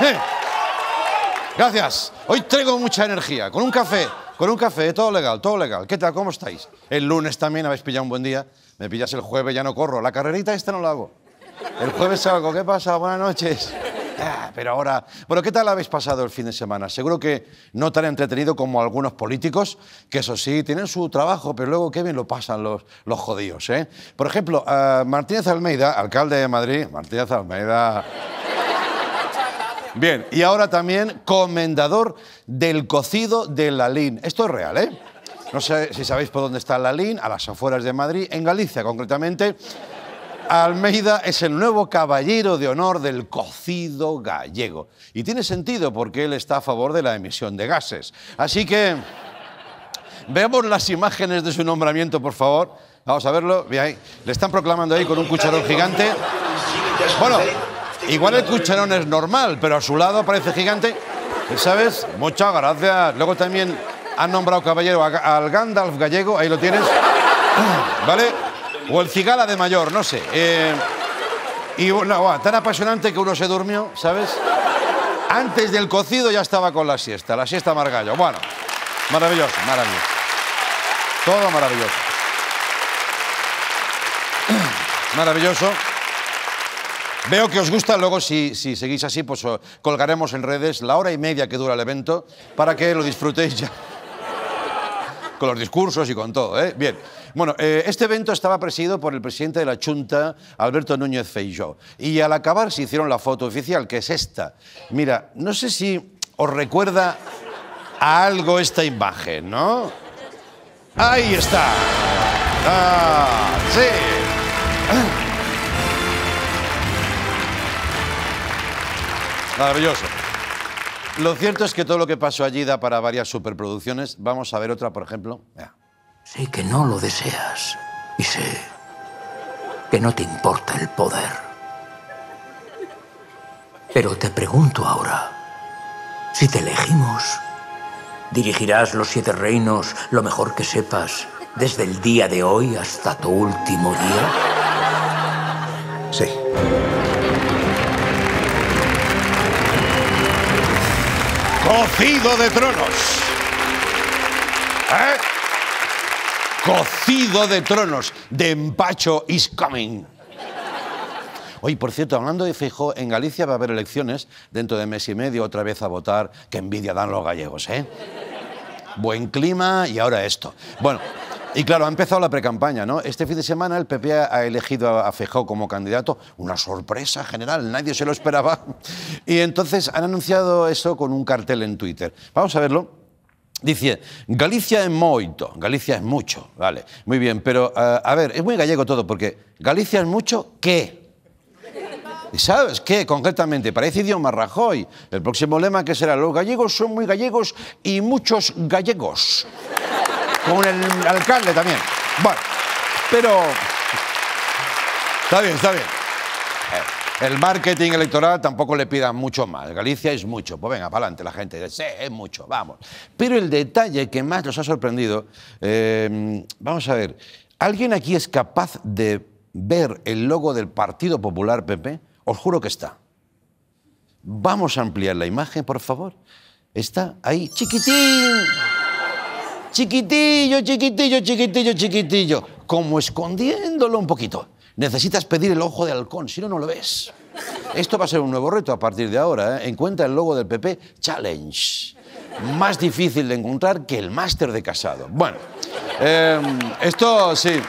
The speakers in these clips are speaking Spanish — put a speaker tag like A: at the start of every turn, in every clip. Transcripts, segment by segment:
A: Gracias. Hoy traigo mucha energía. Con un café, todo legal, todo legal. ¿Qué tal? ¿Cómo estáis? El lunes también habéis pillado un buen día. Me pillas el jueves, ya no corro. La carrerita esta no la hago. El jueves salgo. ¿Qué pasa? Buenas noches. Pero ahora... Bueno, ¿qué tal habéis pasado el fin de semana? Seguro que no tan entretenido como algunos políticos, que eso sí, tienen su trabajo, pero luego qué bien lo pasan los jodidos, ¿eh? Por ejemplo, Martínez Almeida, alcalde de Madrid. Martínez Almeida... Bien, y ahora también comendador del cocido de Lalín. Esto es real, ¿eh? No sé si sabéis por dónde está Lalín, a las afueras de Madrid, en Galicia concretamente. Almeida es el nuevo caballero de honor del cocido gallego. Y tiene sentido porque él está a favor de la emisión de gases. Así que veamos las imágenes de su nombramiento, por favor. Vamos a verlo. Bien, ahí. Le están proclamando ahí con un cucharón gigante. Bueno, igual el cucharón es normal, pero a su lado parece gigante. ¿Sabes? Muchas gracias. Luego también han nombrado caballero al Gandalf gallego. Ahí lo tienes. ¿Vale? O el cigala de mayor, no sé. Y bueno, tan apasionante que uno se durmió, ¿sabes? Antes del cocido ya estaba con la siesta margallo. Bueno, maravilloso, maravilloso. Todo maravilloso. Maravilloso. Veo que os gusta, luego si seguís así, pues colgaremos en redes la hora y media que dura el evento para que lo disfrutéis ya. Con los discursos y con todo, ¿eh? Bien. Bueno, este evento estaba presidido por el presidente de la Xunta, Alberto Núñez Feijóo. Y al acabar se hicieron la foto oficial, que es esta. Mira, no sé si os recuerda a algo esta imagen, ¿no? ¡Ahí está! ¡Ah, sí! Maravilloso. Lo cierto es que todo lo que pasó allí da para varias superproducciones. Vamos a ver otra, por ejemplo. Mira.
B: Sé que no lo deseas y sé que no te importa el poder. Pero te pregunto ahora, si te elegimos, ¿dirigirás los 7 reinos lo mejor que sepas desde el día de hoy hasta tu último día?
A: Sí. Cocido de tronos. ¿Eh? Cocido de tronos. De empacho is coming. Oye, por cierto, hablando de Feijóo, en Galicia va a haber elecciones dentro de mes y medio, otra vez a votar. Qué envidia dan los gallegos, ¿eh? Buen clima y ahora esto. Bueno, y claro, ha empezado la precampaña, ¿no? Este fin de semana el PP ha elegido a Feijóo como candidato. Una sorpresa general, nadie se lo esperaba. Y entonces han anunciado eso con un cartel en Twitter. Vamos a verlo. Dice, Galicia é moito, Galicia es mucho, vale, muy bien, pero a ver, es muy gallego todo, porque Galicia es mucho, ¿qué? ¿Y sabes qué concretamente? Parece idioma Rajoy. El próximo lema que será, los gallegos son muy gallegos y muchos gallegos. Con el alcalde también. Bueno, pero... Está bien, está bien. El marketing electoral tampoco le pidan mucho más. Galicia es mucho. Pues venga, para adelante la gente. Dice, sí, es mucho, vamos. Pero el detalle que más nos ha sorprendido... vamos a ver. ¿Alguien aquí es capaz de ver el logo del Partido Popular PP? Os juro que está. Vamos a ampliar la imagen, por favor. Está ahí, chiquitín. Chiquitillo, chiquitillo, chiquitillo, chiquitillo. Como escondiéndolo un poquito. Necesitas pedir el ojo de halcón, si no, no lo ves. Esto va a ser un nuevo reto a partir de ahora, ¿eh? Encuentra el logo del PP Challenge. Más difícil de encontrar que el máster de Casado. Bueno, esto sí.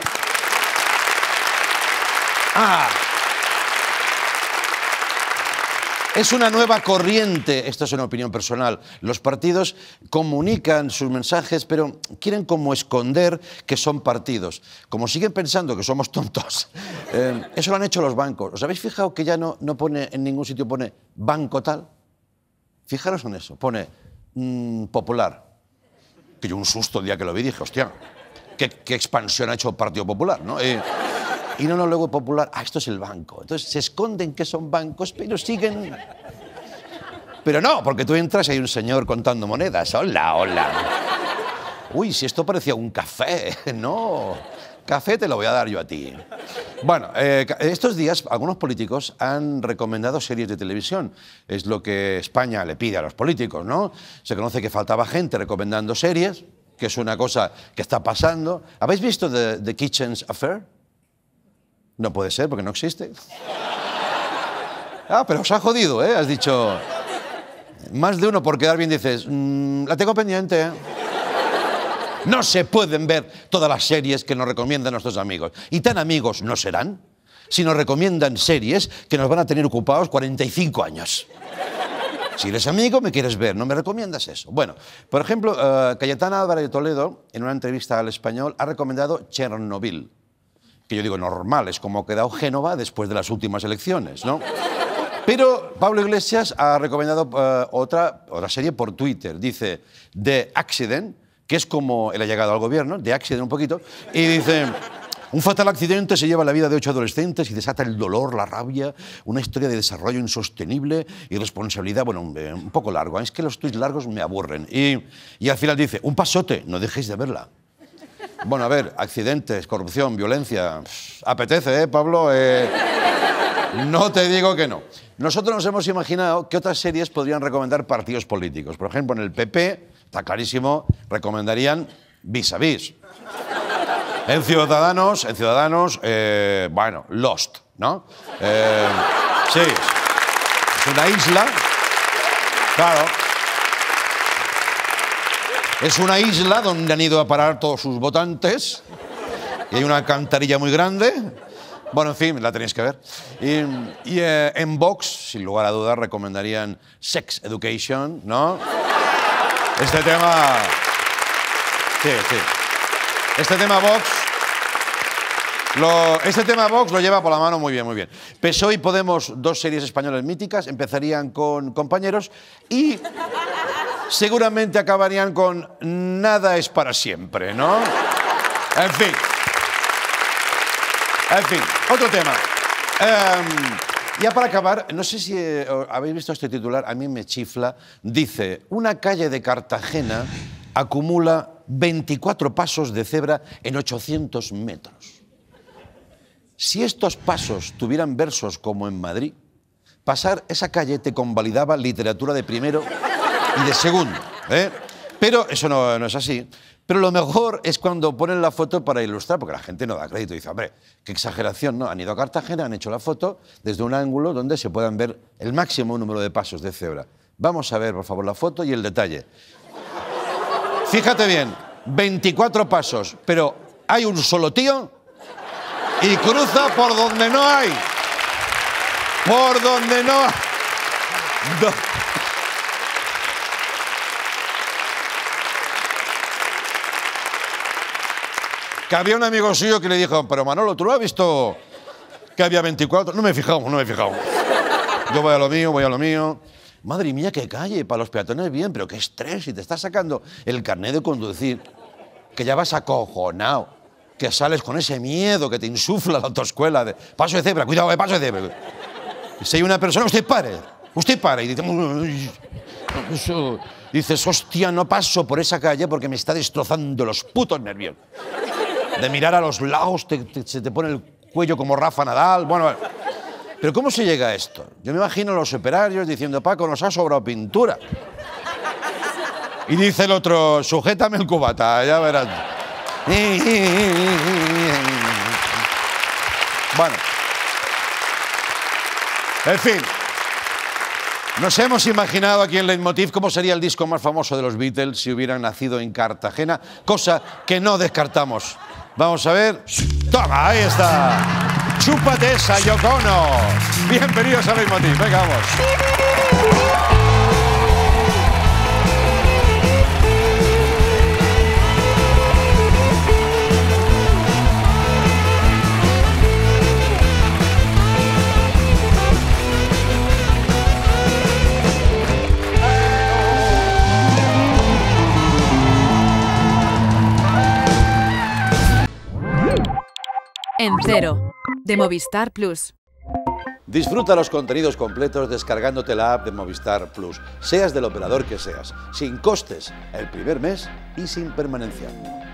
A: Es una nueva corriente, esto es una opinión personal. Los partidos comunican sus mensajes, pero quieren como esconder que son partidos. Como siguen pensando que somos tontos, eso lo han hecho los bancos. ¿Os habéis fijado que ya no pone en ningún sitio, pone banco tal? Fijaros en eso, pone Popular. Que yo un susto el día que lo vi dije, hostia, qué expansión ha hecho el Partido Popular, ¿no? Y no, luego Popular, esto es el banco. Entonces se esconden que son bancos, pero siguen... Pero no, porque tú entras y hay un señor contando monedas. Hola, hola. Uy, si esto parecía un café. No, Café te lo voy a dar yo a ti. Bueno, estos días algunos políticos han recomendado series de televisión. Es lo que España le pide a los políticos, ¿no? Se conoce que faltaba gente recomendando series, que es una cosa que está pasando. ¿Habéis visto The Kitchen's Affair? No puede ser, porque no existe. Ah, pero os ha jodido, ¿eh? Has dicho... Más de uno por quedar bien dices, la tengo pendiente, ¿eh? No se pueden ver todas las series que nos recomiendan nuestros amigos. Y tan amigos no serán si nos recomiendan series que nos van a tener ocupados 45 años. Si eres amigo, me quieres ver, no me recomiendas eso. Bueno, por ejemplo, Cayetana Álvarez de Toledo, en una entrevista al Español, ha recomendado Chernobyl. Que yo digo, normal, es como ha quedado Génova después de las últimas elecciones, ¿no? Pero Pablo Iglesias ha recomendado otra serie por Twitter. Dice, The Accident, que es como él ha llegado al gobierno, The Accident un poquito, y dice, un fatal accidente se lleva la vida de 8 adolescentes y desata el dolor, la rabia, una historia de desarrollo insostenible y responsabilidad, bueno, un poco largo, es que los tweets largos me aburren. Y al final dice, un pasote, no dejéis de verla. Bueno, a ver, accidentes, corrupción, violencia, apetece, ¿eh, Pablo? No te digo que no. Nosotros nos hemos imaginado que otras series podrían recomendar partidos políticos. Por ejemplo, en el PP, está clarísimo, recomendarían Vis a Vis. En Ciudadanos, bueno, Lost, ¿no? Sí, es una isla, claro. Es una isla donde han ido a parar todos sus votantes y hay una alcantarilla muy grande. Bueno, en fin, la tenéis que ver. Y en Vox, sin lugar a dudas, recomendarían Sex Education, ¿no? Este tema... Sí, sí. Este tema Vox lo lleva por la mano muy bien, muy bien. PSOE y Podemos, dos series españolas míticas, empezarían con Compañeros y seguramente acabarían con Nada es para siempre, ¿no? En fin, otro tema. Ya para acabar, no sé si habéis visto este titular, a mí me chifla. Dice, una calle de Cartagena acumula 24 pasos de cebra en 800 metros. Si estos pasos tuvieran versos como en Madrid, pasar esa calle te convalidaba literatura de primero y de segundo, ¿eh? Pero eso no es así. Pero lo mejor es cuando ponen la foto para ilustrar, porque la gente no da crédito. Dice, hombre, qué exageración, ¿no? Han ido a Cartagena, han hecho la foto desde un ángulo donde se puedan ver el máximo número de pasos de cebra. Vamos a ver, por favor, la foto y el detalle. Fíjate bien, 24 pasos, pero hay un solo tío y cruza por donde no hay. Por donde no hay. Que había un amigo suyo que le dijo, pero Manolo, ¿tú no has visto que había 24? No me he fijado. Yo voy a lo mío. Madre mía, qué calle, para los peatones bien, pero qué estrés, y te estás sacando el carnet de conducir, que ya vas acojonado, que sales con ese miedo que te insufla la autoescuela de paso de cebra, cuidado, paso de cebra. Si hay una persona, usted pare, y dices, hostia, no paso por esa calle porque me está destrozando los putos nervios. De mirar a los lados, se te pone el cuello como Rafa Nadal. Bueno, pero ¿cómo se llega a esto? Yo me imagino a los operarios diciendo, Paco, nos ha sobrado pintura. Y dice el otro, sujétame el cubata, ya verás. Bueno. En fin. Nos hemos imaginado aquí en Leitmotiv cómo sería el disco más famoso de los Beatles si hubieran nacido en Cartagena, cosa que no descartamos. Vamos a ver. ¡Toma! Ahí está. ¡Chúpate esa, Yoko Ono! Bienvenidos a Leitmotiv. Venga, vamos.
C: En Cero, de Movistar Plus.
A: Disfruta los contenidos completos descargándote la app de Movistar Plus, seas del operador que seas, sin costes, el primer mes y sin permanencia.